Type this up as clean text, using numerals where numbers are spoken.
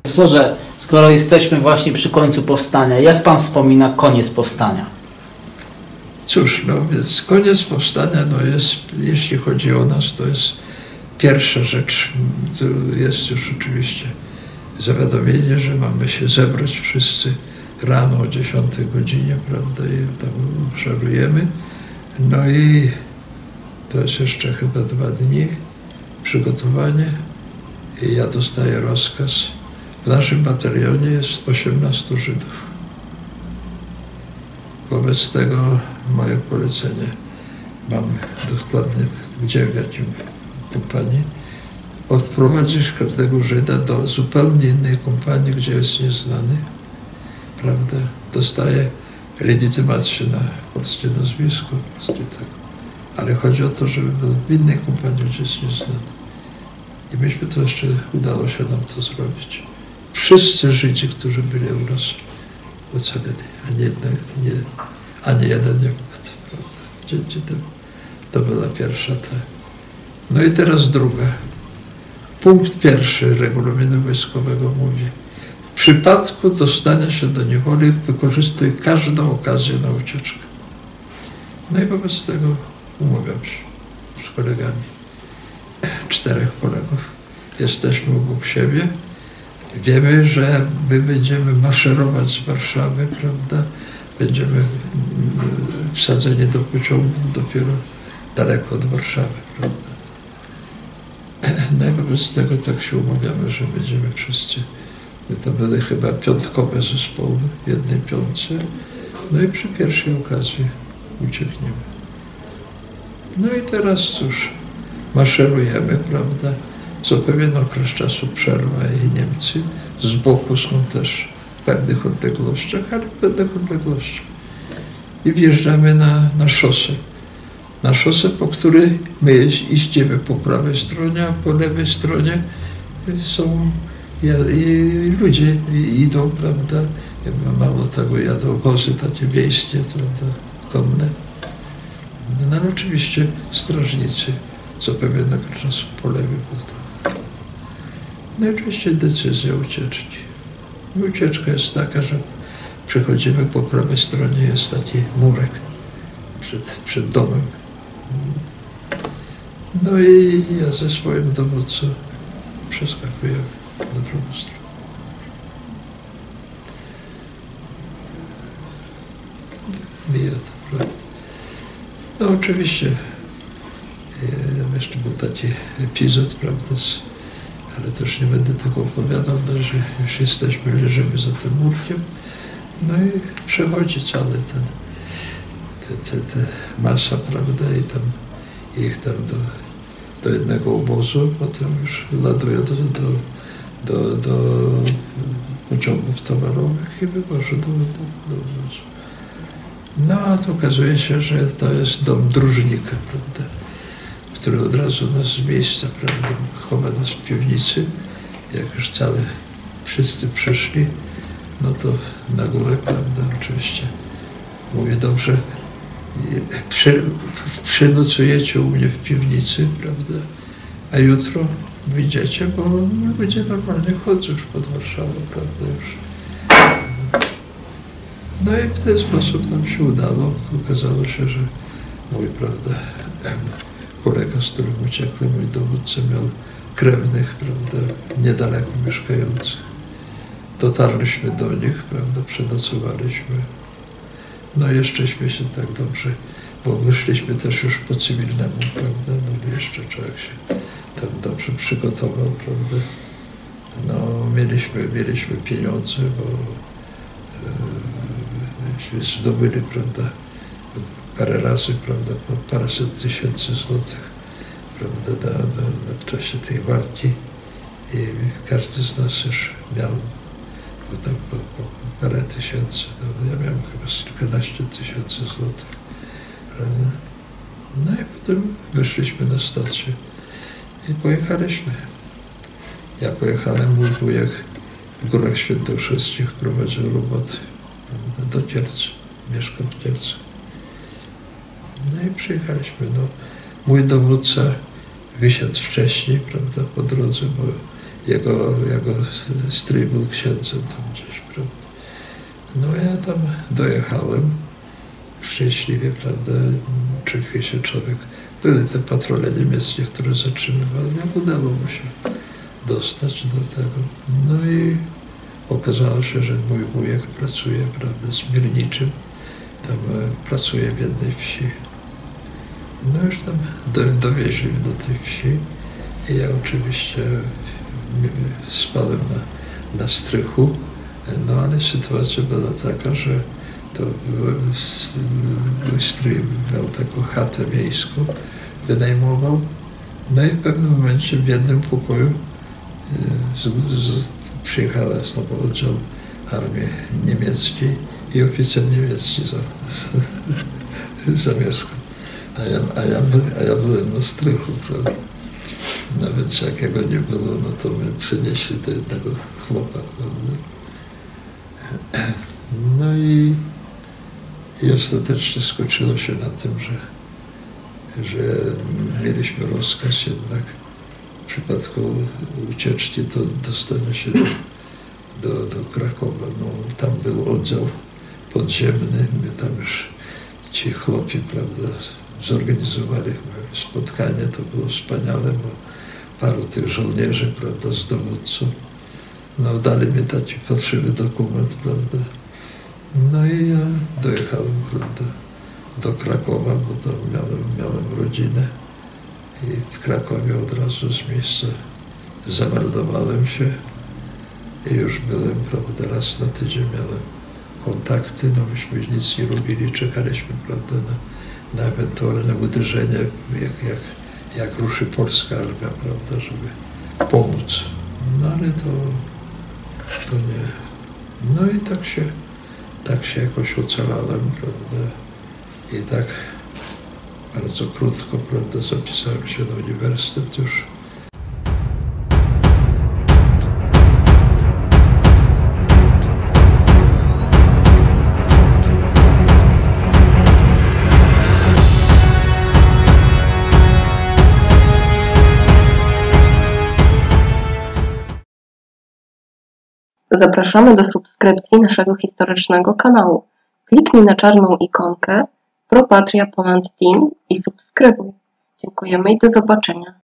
Profesorze, skoro jesteśmy właśnie przy końcu powstania, jak pan wspomina koniec powstania? Cóż, no więc koniec powstania, no jest, jeśli chodzi o nas, to jest pierwsza rzecz, to jest już oczywiście zawiadomienie, że mamy się zebrać wszyscy rano o 10 godzinie, prawda, i tam szarujemy. No i to jest jeszcze chyba 2 dni, przygotowanie i ja dostaję rozkaz. W naszym batalionie jest 18 Żydów. Wobec tego moje polecenie mam dokładnie, gdzie, w jakim kompanii, odprowadzić każdego Żyda do zupełnie innej kompanii, gdzie jest nieznany, prawda, dostaje legitymację na polskie nazwisko, ale chodzi o to, żeby był w innej kompanii, gdzie jest nieznany. I myśmy to jeszcze, udało się nam to zrobić. Wszyscy Żydzi, którzy byli u nas, ocalili, ani jeden nie mógł. Dzięki temu. To była pierwsza ta. No i teraz druga. Punkt 1 regulaminu wojskowego mówi: w przypadku dostania się do niewoli wykorzystuj każdą okazję na ucieczkę. No i wobec tego umawiam się z kolegami. 4 kolegów. Jesteśmy obok siebie. Wiemy, że my będziemy maszerować z Warszawy, prawda? Będziemy wsadzeni do pociągu dopiero daleko od Warszawy, prawda? No i wobec tego tak się umawiamy, że będziemy wszyscy, to były chyba piątkowe zespoły w jednej piątce, no i przy pierwszej okazji uciekniemy. No i teraz cóż, maszerujemy, prawda? Co pewien okres czasu przerwa i Niemcy z boku są też w pewnych odległościach, ale w pewnych odległościach. I wjeżdżamy na szosę. Na szosę, po której my idziemy po prawej stronie, a po lewej stronie są i ludzie idą, prawda? Mało tego, jadą wozy takie wiejskie, prawda? Konne. No ale oczywiście strażnicy, co pewien okres czasu po lewej. No i oczywiście decyzja ucieczki. I ucieczka jest taka, że przechodzimy po prawej stronie, jest taki murek przed domem. No i ja ze swoim dowódcą przeskakuję na drugą stronę. Mija to, prawda. No oczywiście, jeszcze był taki epizod, prawda, ale to już nie będę tego opowiadał, no, że już jesteśmy, leżymy za tym murkiem, no i przechodzi cały ten masa, prawda, i tam ich tam do jednego obozu, potem już ładują do pociągów towarowych i wywożą do obozu. No a to okazuje się, że to jest dom dróżnika, prawda, który od razu nas z miejsca, prawda, chowa nas w piwnicy. Jak już wszyscy przyszli, no to na górę, prawda, oczywiście mówi: dobrze, przynocujecie u mnie w piwnicy, prawda, a jutro wyjdziecie, bo ludzie normalnie chodzą już pod Warszawą, prawda, już. No i w ten sposób nam się udało. Okazało się, że mój, prawda, kolega, z którym uciekłem, mój dowódca, miał krewnych, prawda, niedaleko mieszkających. Dotarliśmy do nich, prawda, przenocowaliśmy. No jeszcześmy się tak dobrze, bo wyszliśmy też już po cywilnemu, prawda, no jeszcze człowiek się tam dobrze przygotował, prawda. No mieliśmy pieniądze, bo myśmy zdobyli, prawda, parę razy, prawda, po paręset tysięcy złotych, prawda, w czasie tej walki i każdy z nas już miał potem po parę tysięcy, no, ja miałem chyba kilkanaście tysięcy złotych, prawda. No i potem wyszliśmy na stację i pojechaliśmy. Ja pojechałem, mój wujek w Górach Świętokrzyskich prowadził roboty, prawda, do Kielc, mieszkał w Kielcach. No i przyjechaliśmy. No, mój dowódca wysiadł wcześniej, prawda, po drodze, bo jego stryj był księdzem tam gdzieś, prawda. No ja tam dojechałem szczęśliwie, prawda, oczywiście człowiek, były te patrole niemieckie, które zatrzymywały, jak udało mu się dostać do tego. No i okazało się, że mój wujek pracuje, prawda, z Mierniczym, tam pracuje w jednej wsi. No już tam dowieźli mnie do tej wsi i ja oczywiście spałem na strychu, no ale sytuacja była taka, że to mój stryj miał taką chatę miejską, wynajmował, no i w pewnym momencie w jednym pokoju przyjechała znowu oddział armii niemieckiej i oficer niemiecki zamieszkał. A ja byłem na strychu, prawda. No więc jak jego nie było, no to mnie przenieśli do jednego chłopa, prawda. No i ostatecznie skończyło się na tym, że mieliśmy rozkaz jednak w przypadku ucieczki to dostanie się do Krakowa. No, tam był oddział podziemny, my tam już ci chłopi, prawda, zorganizowali spotkanie, to było wspaniale, bo paru tych żołnierzy, prawda, z dowódcą, no dali mi taki fałszywy dokument, prawda. No i ja dojechałem, prawda, do Krakowa, bo tam miałem rodzinę i w Krakowie od razu z miejsca zameldowałem się i już byłem, prawda, raz na tydzień miałem kontakty, no myśmy nic nie robili, czekaliśmy, prawda, na ewentualne uderzenie, jak ruszy polska armia, prawda, żeby pomóc. No ale to nie. No i tak się jakoś ocalałem, prawda, i tak bardzo krótko, prawda, zapisałem się na uniwersytet już. Zapraszamy do subskrypcji naszego historycznego kanału. Kliknij na czarną ikonkę Pro Patria Poland Team i subskrybuj. Dziękujemy i do zobaczenia.